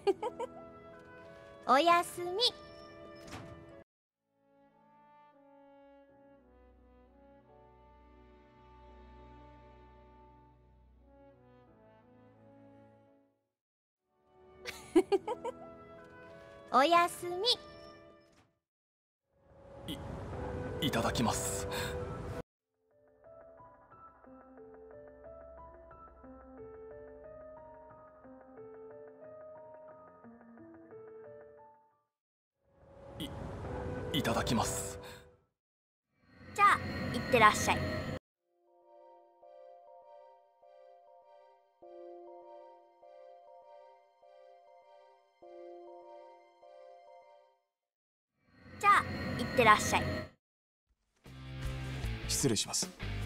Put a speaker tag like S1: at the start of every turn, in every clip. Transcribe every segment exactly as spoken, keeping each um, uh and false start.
S1: おやすみ。おやすみ。
S2: い、いただきます。い、いただきます。
S1: じゃあ、いってらっしゃい。じゃあ、いってらっしゃい。
S3: 失礼します。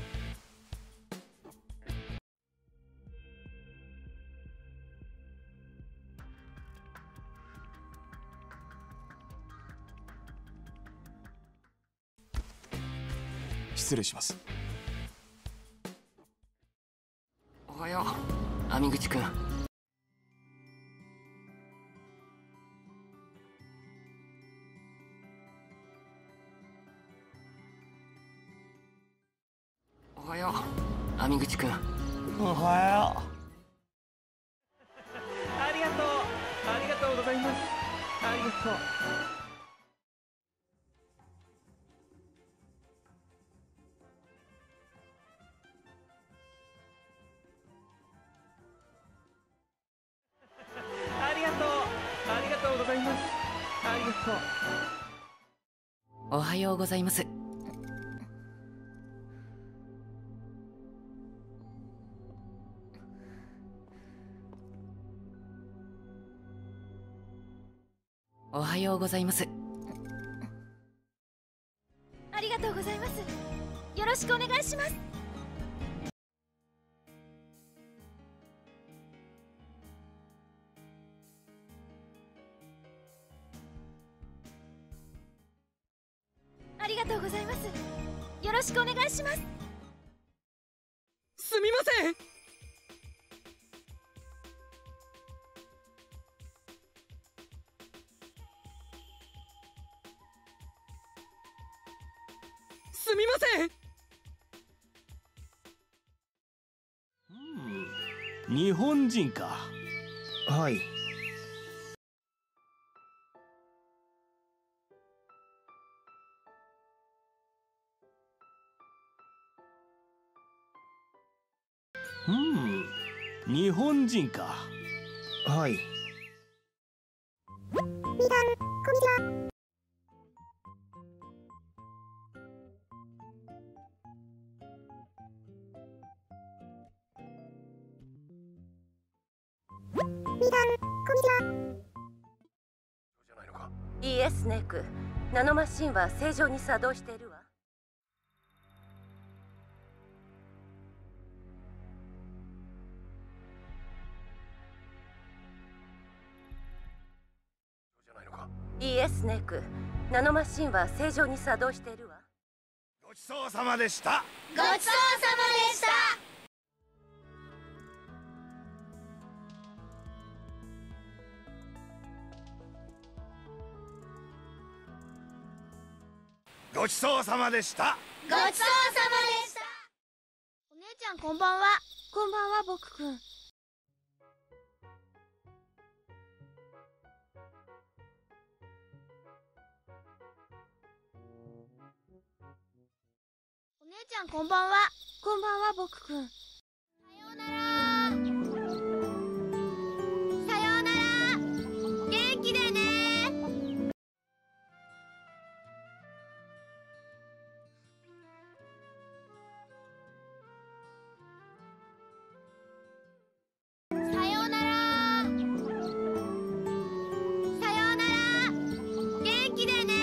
S3: 失礼します。
S4: おはよう、網口くん。おはよう、網口くん。
S5: おはよう。ありがとう、ありがとうございます。ありがとう。ありがとう、ありがとうございます。ありがとう。
S4: おはようございます。おはようございます。
S1: ありがとうございます。よろしくお願いします。ありがとうございます。よろしくお願いします。
S5: すみません。すみません。
S3: うん、日本人か。はい。うん、日本人か。はい。みかん、こんにちは。みかん、こんにちは。
S2: じゃないのか。
S6: いいえ、スネーク。ナノマシンは正常に作動しているわ。
S2: じゃないのか。
S6: いいえ、スネーク。ナノマシンは正常に作動しているわ。
S3: ごちそうさまでした。
S1: ごちそうさまでした。
S3: ごちそうさまでした。
S1: ごちそうさまでした。お姉ちゃんこんばんは。こんばんは、僕くん。お姉ちゃんこんばんは。こんばんは、僕くん。さようなら。さようなら。元気でね。さようなら。さようなら。元気でね。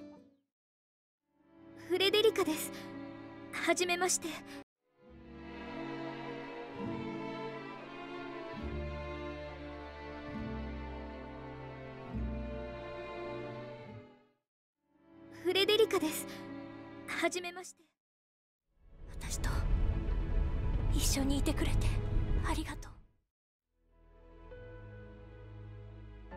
S1: フレデリカです。はじめまして。フレデリカです。はじめまして。私と一緒にいてくれてありがとう。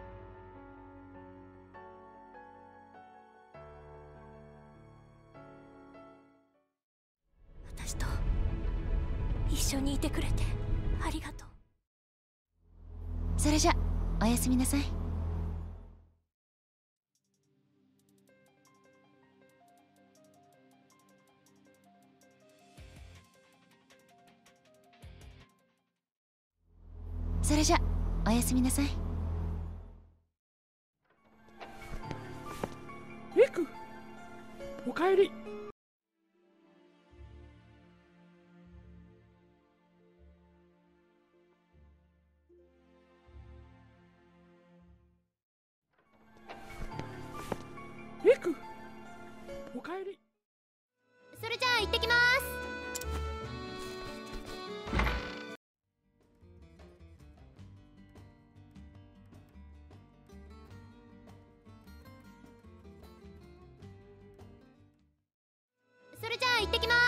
S1: 一緒にいてくれてありがとう。
S7: それじゃおやすみなさい。それじゃおやすみなさい。
S5: リク、おかえり。リク、おかえり。
S1: それじゃあ行ってきます。それじゃあ行ってきます。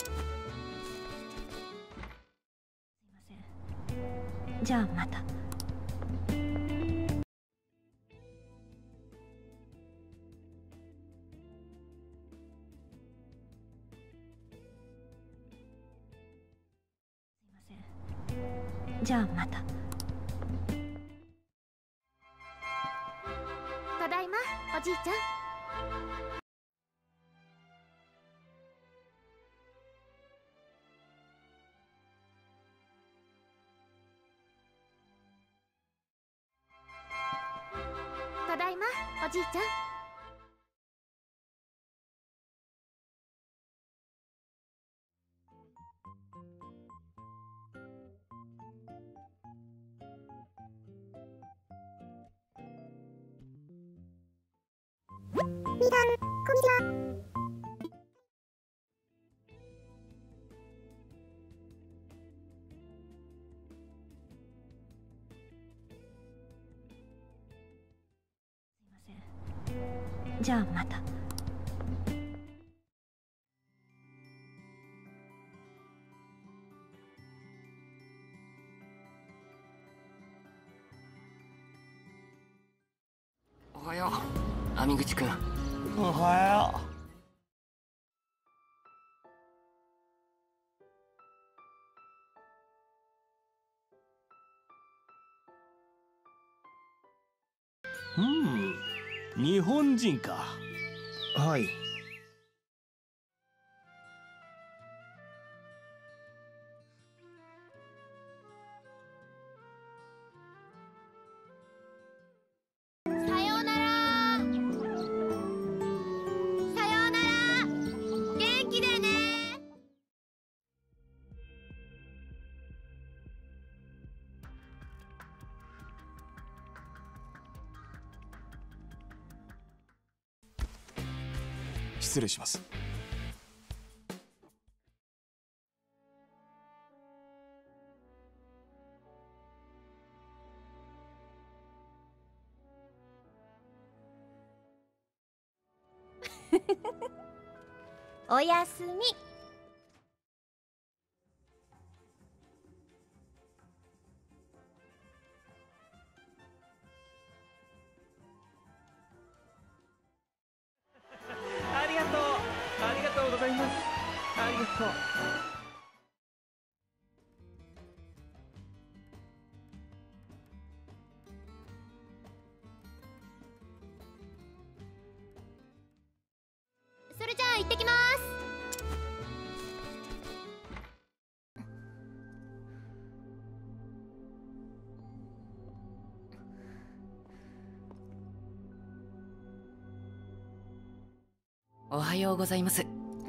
S1: すいません。じゃあまた。じゃあまた。ただいま、おじいちゃん。ただいま、おじいちゃん。じゃあまた。
S4: おはよう、網口くん。
S3: おはよう。うん、日本人か。はい。
S1: さようなら。さようなら。元気でね。
S2: 失礼します。
S1: おやすみ。
S5: ありがとう。ありがとうございます。ありがとう。
S1: それじゃあ行ってきます。
S4: おはようございます。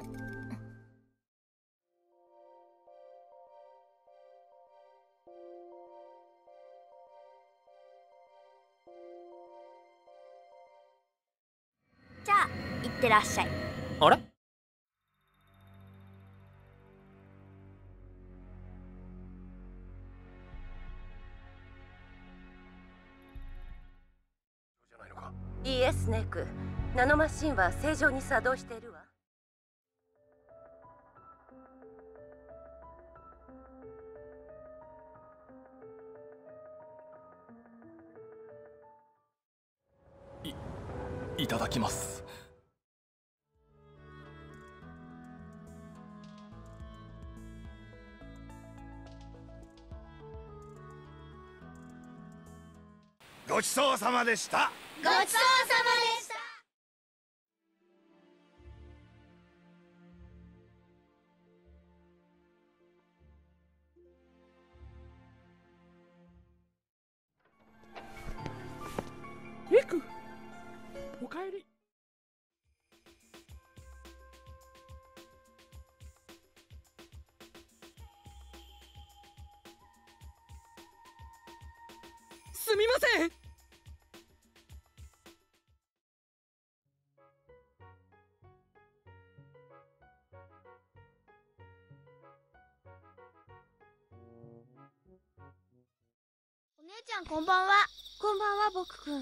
S1: じゃあ行ってらっしゃい。
S4: あれ？
S6: いいえ、スネーク。ナノマシンは正常に作動しているわ。
S2: い、いただきます。
S8: ごちそうさまでした。
S1: ごちそうさまでした。
S5: リク、おかえり。すみません。
S1: お姉ちゃんこんばんは。こんばんは僕くん。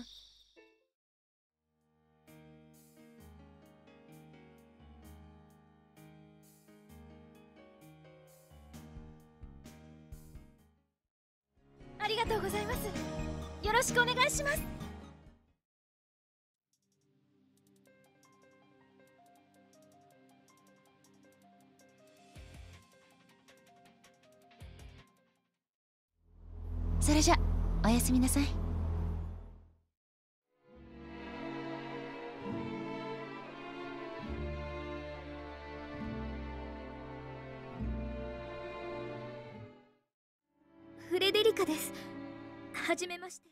S1: ありがとうございます。よろしくお願いします。
S7: それじゃおやすみなさい。
S1: フレデリカです。はじめまして。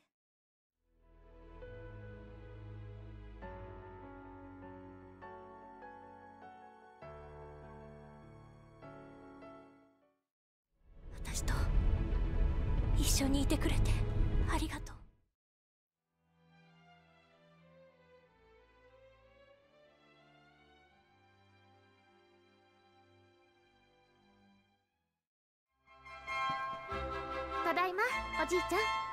S1: 私と一緒にいてくれてありがとう。ただいまおじいちゃん。